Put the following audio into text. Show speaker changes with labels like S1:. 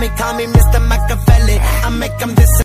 S1: call me Mr. Machiavelli. I make them this